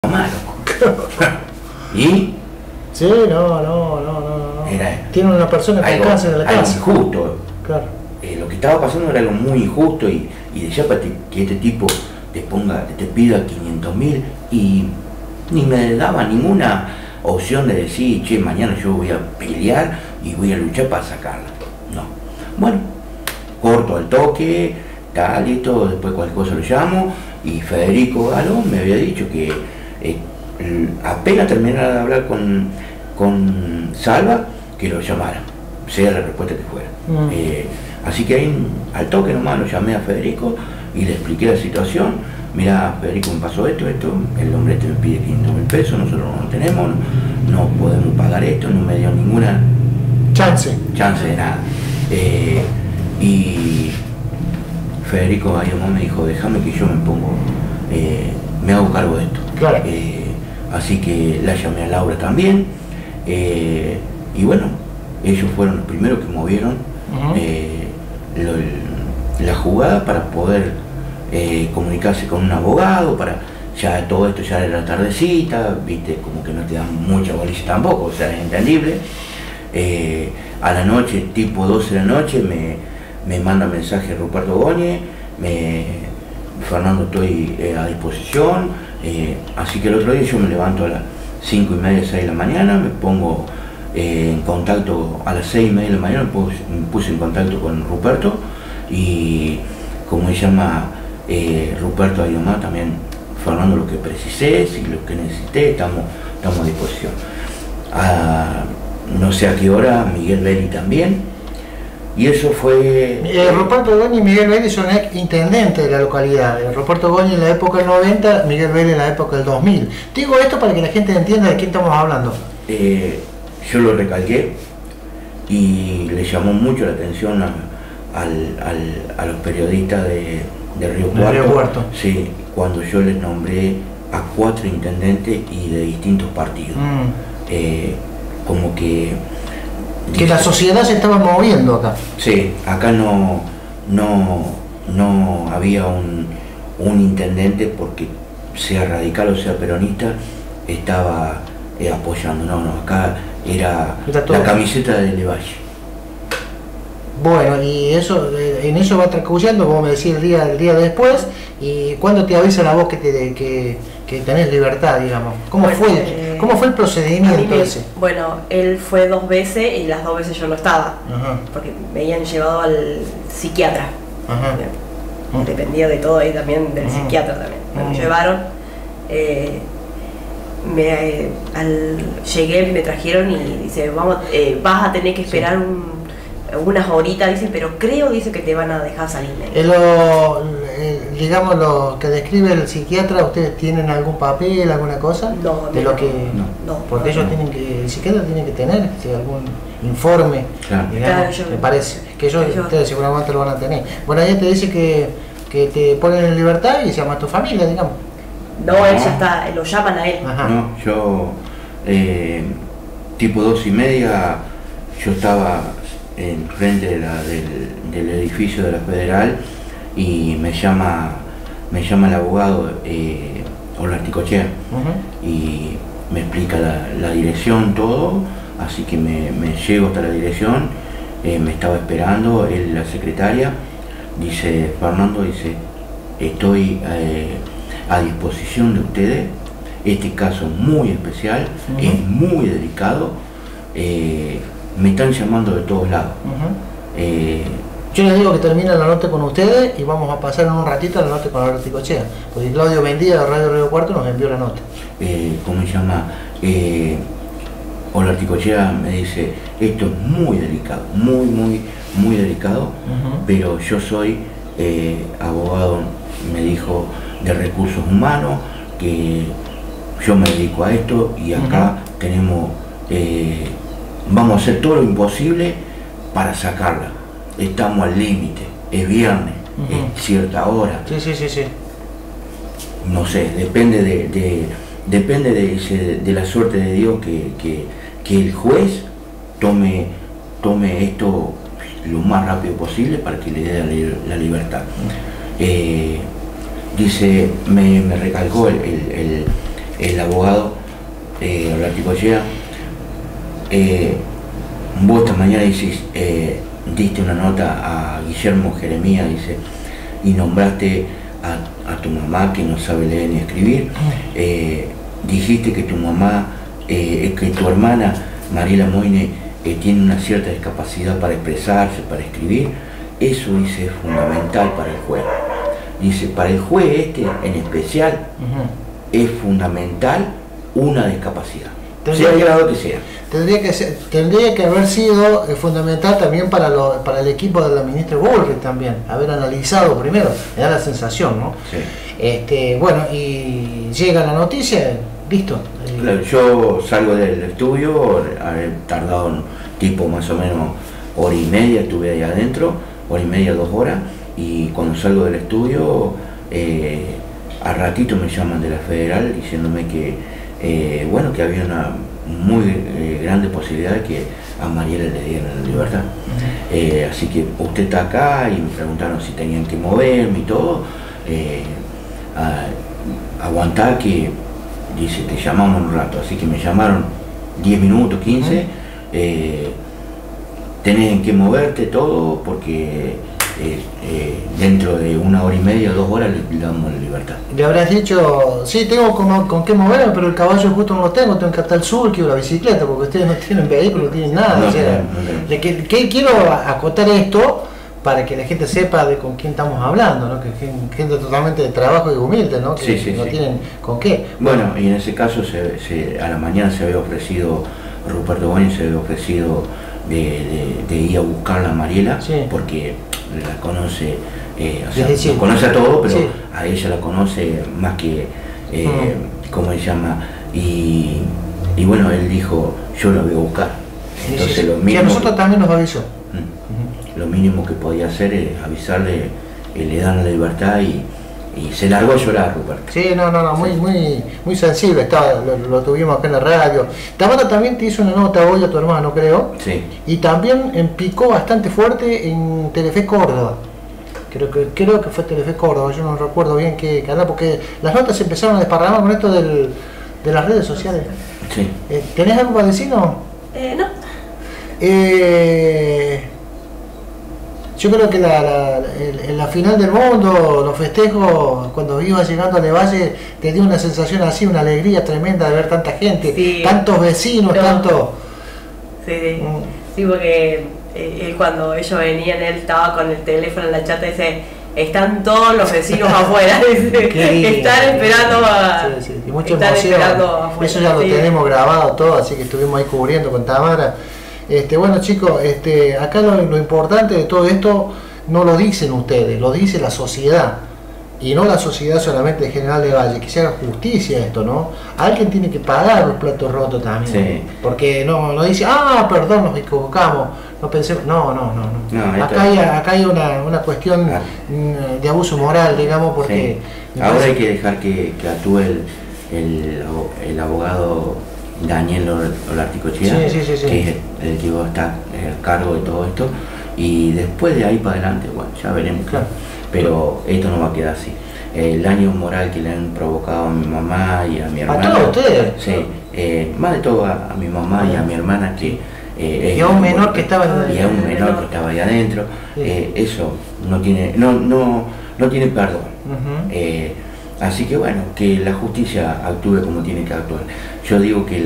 malo. ¿Y? Sí, no. Tiene una persona con cáncer en la casa. Injusto. Claro. Lo que estaba pasando era algo muy injusto y de ya para que este tipo te pida 500.000 y ni me daba ninguna opción de decir, che, mañana yo voy a pelear y voy a luchar para sacarla. No. Bueno, corto al toque, tal, listo, después cualquier cosa lo llamo y Federico Galo me había dicho que apenas terminara de hablar con Salva, que lo llamara, sea la respuesta que fuera. Así que ahí al toque nomás lo llamé a Federico y le expliqué la situación. Mirá, Federico, me pasó esto, el hombre este me pide 500.000 pesos, nosotros no lo tenemos, no podemos pagar esto, no me dio ninguna chance de nada. Y Federico ahí nomás me dijo, déjame que yo me hago cargo de esto. Claro. Así que la llamé a Laura también, y bueno, ellos fueron los primeros que movieron la jugada para poder comunicarse con un abogado, para ya todo esto ya era la tardecita, viste, como que no te dan mucha bolilla tampoco, o sea, es entendible. A la noche, tipo 12 de la noche, me manda mensaje Ruperto Goñi, Fernando, estoy a disposición, así que el otro día yo me levanto a las 5:30, 6 de la mañana, me pongo en contacto a las 6:30 de la mañana, me puse en contacto con Ruperto y como se llama Ruperto ahí nomás, también Fernando, lo que precisé, si lo que necesité, estamos a disposición. No sé a qué hora, Miguel Belli también, y eso fue... Ruperto Goñi y Miguel Belli son intendentes de la localidad. Ruperto Goñi en la época del 90, Miguel Belli en la época del 2000. Digo esto para que la gente entienda de quién estamos hablando. Yo lo recalqué y le llamó mucho la atención a los periodistas de Río Cuarto. Sí, cuando yo les nombré a 4 intendentes y de distintos partidos. Como que la sociedad se estaba moviendo acá. Sí, acá no había un intendente porque sea radical o sea peronista estaba apoyando, no, acá era la camiseta de Levalle. Bueno, y eso, en eso va transcurriendo, como me decía, el día después. ¿Y cuándo te avisa la voz que tenés libertad, digamos? ¿Cómo fue el procedimiento ese? Bueno, él fue 2 veces y las 2 veces yo no estaba, porque me habían llevado al psiquiatra. Dependía de todo ahí también, del psiquiatra también. Me llevaron, llegué, me trajeron y dice, vas a tener que esperar unas horitas, dice, pero dice que te van a dejar salir. Digamos, lo que describe el psiquiatra, ¿ustedes tienen algún papel, alguna cosa? No, de lo que porque ellos el psiquiatra tiene que tener algún informe, digamos, me parece que ustedes seguramente lo van a tener. Bueno, ella te dice que te ponen en libertad y se llama a tu familia, digamos. No, él ya está, lo llaman a él. No, yo tipo 2:30 yo estaba en frente del edificio de la Federal y me llama el abogado Olarticochea y me explica la dirección, todo, así que me llego hasta la dirección, me estaba esperando la secretaria, dice, Fernando, dice, estoy a disposición de ustedes, este caso es muy especial, es muy delicado, me están llamando de todos lados. Yo les digo que termina la nota con ustedes y vamos a pasar en un ratito la nota con la Olarticochea, porque Claudio Mendía de Radio Río Cuarto nos envió la nota. ¿Cómo se llama? Olarticochea me dice, esto es muy delicado, muy delicado, pero yo soy abogado, me dijo, de recursos humanos, que yo me dedico a esto y acá tenemos... vamos a hacer todo lo imposible para sacarla. Estamos al límite, es viernes, es cierta hora. Sí. No sé, depende de la suerte de Dios que el juez tome esto lo más rápido posible para que le dé la libertad. Dice, me recalcó el abogado Ollarticochea, vos esta mañana diste una nota a Guillermo Jeremías, dice, y nombraste a tu mamá que no sabe leer ni escribir, dijiste que tu mamá, que tu hermana Mariela Moine tiene una cierta discapacidad para expresarse, para escribir. Eso, dice, es fundamental para el juez. Dice, para el juez en especial, es fundamental una discapacidad, sea el grado que sea. Tendría que haber sido fundamental también para el equipo de la ministra Bullrich también, haber analizado primero, me da la sensación, ¿no? Sí. Bueno, y llega la noticia, listo. Claro, yo salgo del estudio, haber tardado tipo más o menos hora y media, estuve ahí adentro, hora y media, 2 horas, y cuando salgo del estudio, al ratito me llaman de la Federal diciéndome que, bueno, que había una muy grande posibilidad de que a Mariela le dieran la libertad. Así que usted está acá, y me preguntaron si tenían que moverme y todo. Aguantar que, dice, te llamamos un rato, así que me llamaron 10 minutos, 15, tenés en que moverte todo porque dentro de 1 hora y media, 2 horas le damos la libertad. Le habrás dicho, sí, tengo con qué moverme, pero el caballo justo no lo tengo que atar el surque o la bicicleta, porque ustedes no tienen vehículo, no tienen nada. No, o sea, quiero acotar esto para que la gente sepa de con quién estamos hablando, ¿no? Que gente totalmente de trabajo y humilde, ¿no? Que no tienen con qué. Bueno, y en ese caso a la mañana se había ofrecido, Ruperto Góñez se había ofrecido de ir a buscar a Mariela, porque la conoce, o sea, lo conoce a todos, pero a ella la conoce más que, ¿cómo se llama? Y bueno, él dijo, yo la voy a buscar. Entonces lo mismo, y a nosotros también nos avisó. Lo mínimo que podía hacer es avisarle, le dan la libertad y se largó a llorar, Ruperto. Sí, no, muy sensible, lo tuvimos acá en la radio. Tamara también te hizo una nota hoy a tu hermano, creo. Sí. Y también picó bastante fuerte en Telefe Córdoba. Creo que fue Telefe Córdoba, yo no recuerdo bien qué canal, porque las notas se empezaron a desparramar con esto de las redes sociales. Sí. ¿Tenés algo para decirnos? No. Yo creo que en la final del mundo, los festejos, cuando ibas llegando a Levalle, te dio una sensación así, una alegría tremenda de ver tanta gente, tantos vecinos, tanto... Sí, porque cuando ellos venían, él estaba con el teléfono en la chata y dice, están todos los vecinos afuera, están esperando y mucha emoción, eso ya lo tenemos grabado todo, así que estuvimos ahí cubriendo con Tamara. Bueno, chicos, acá lo importante de todo esto no lo dicen ustedes, lo dice la sociedad, y no la sociedad solamente de General Levalle, que se haga justicia a esto, ¿no? Alguien tiene que pagar los platos rotos también, porque no dice, perdón, nos equivocamos, no pensemos, no. Acá hay una cuestión de abuso moral, digamos, porque... Ahora hay que dejar que actúe el abogado Daniel Ollarticochea, que es el que está a cargo de todo esto, y después de ahí para adelante, bueno, ya veremos, pero esto no va a quedar así. El daño moral que le han provocado a mi mamá y a mi hermana. ¿A todos ustedes? Sí, más de todo a mi mamá y a mi hermana, que y a un menor que estaba ahí adentro. Eso no tiene perdón. Así que bueno, que la justicia actúe como tiene que actuar. Yo digo que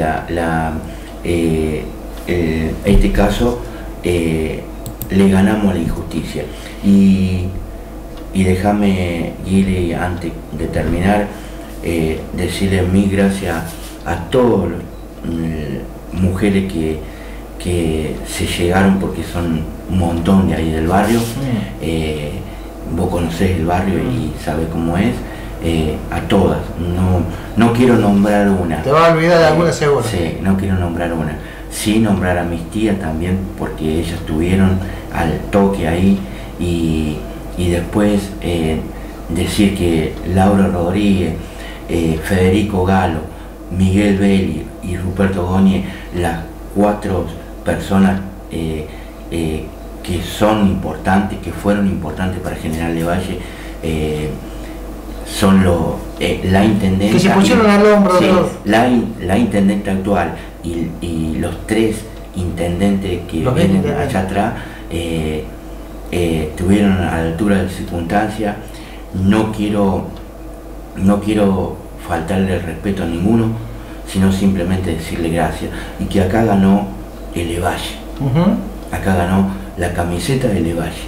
este caso le ganamos a la injusticia. Y déjame, Gili, antes de terminar, decirle mil gracias a todas las mujeres que se llegaron, porque son un montón de ahí del barrio. Vos conocés el barrio y sabés cómo es. A todas, no quiero nombrar una. Te vas a olvidar de alguna seguro. Sí, no quiero nombrar una. Sí nombrar a mis tías también, porque ellas estuvieron al toque ahí, y después decir que Laura Rodríguez, Federico Galo, Miguel Belli y Ruperto Góñez, las 4 personas que son importantes, que fueron importantes para General Levalle, son los la intendenta... Que se pusieron al hombro. Sí, la intendenta actual y los 3 intendentes que vienen allá atrás estuvieron a la altura de la circunstancia. No quiero faltarle el respeto a ninguno, sino simplemente decirle gracias. Y que acá ganó el Levalle. Acá ganó la camiseta del Levalle.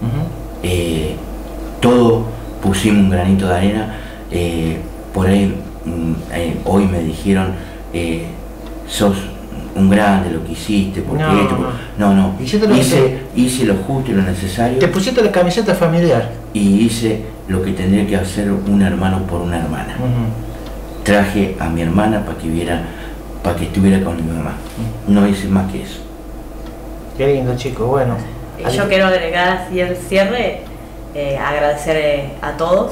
Todos pusimos un granito de arena. Por ahí hoy me dijeron, sos un grande lo que hiciste, porque no. Hice lo justo y lo necesario. Te pusiste la camiseta familiar. Y hice lo que tendría que hacer un hermano por una hermana. Traje a mi hermana para que estuviera con mi mamá. No hice más que eso. Qué lindo, chico, bueno. Yo quiero agregar así el cierre, agradecer a todos,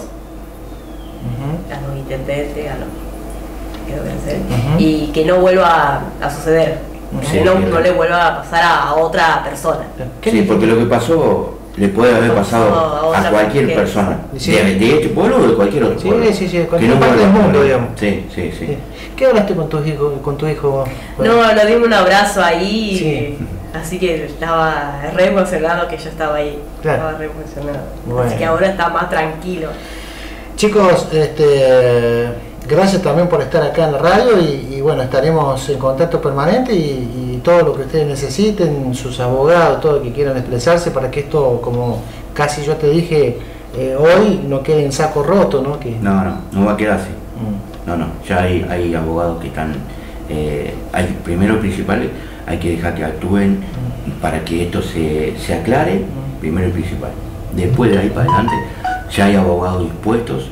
a los intendentes, a los que deben ser, y que no vuelva a suceder, que no le vuelva a pasar a otra persona. Sí, porque lo que pasó le puede haber pasado a cualquier persona, de este pueblo o de cualquier otro pueblo. Sí, cualquier parte del mundo, digamos. Sí. ¿Qué hablaste con tu hijo? Bueno. No, le dimos un abrazo ahí, así que estaba re emocionado que yo estaba ahí. Claro. Estaba re emocionado. Bueno. Así que ahora está más tranquilo. Chicos, gracias también por estar acá en la radio y bueno, estaremos en contacto permanente y todo lo que ustedes necesiten, sus abogados, todo lo que quieran expresarse para que esto, como casi yo te dije hoy, no quede en saco roto, ¿no? No va a quedar así. No, ya hay abogados que están, primero principal, hay que dejar que actúen para que esto se aclare, primero y principal. Después de ahí para adelante, ya hay abogados dispuestos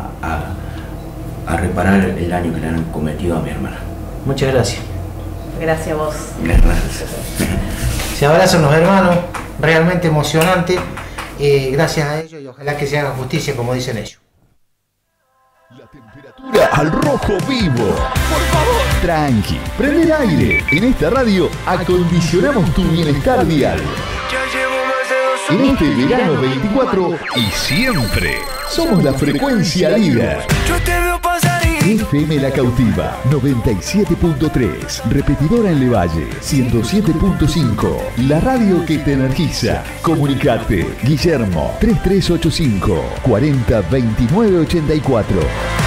a reparar el daño que le han cometido a mi hermana. Muchas gracias. Gracias a vos. Gracias. Se abrazan los hermanos, realmente emocionante. Gracias a ellos y ojalá que se haga justicia como dicen ellos. La temperatura al rojo vivo. Por favor. Tranqui, prende el aire. En esta radio acondicionamos tu bienestar diario. En este verano 24 y siempre somos la frecuencia líder. FM La Cautiva 97.3, repetidora en Levalle 107.5, la radio que te energiza. Comunicate, Guillermo 3385 40 29 84.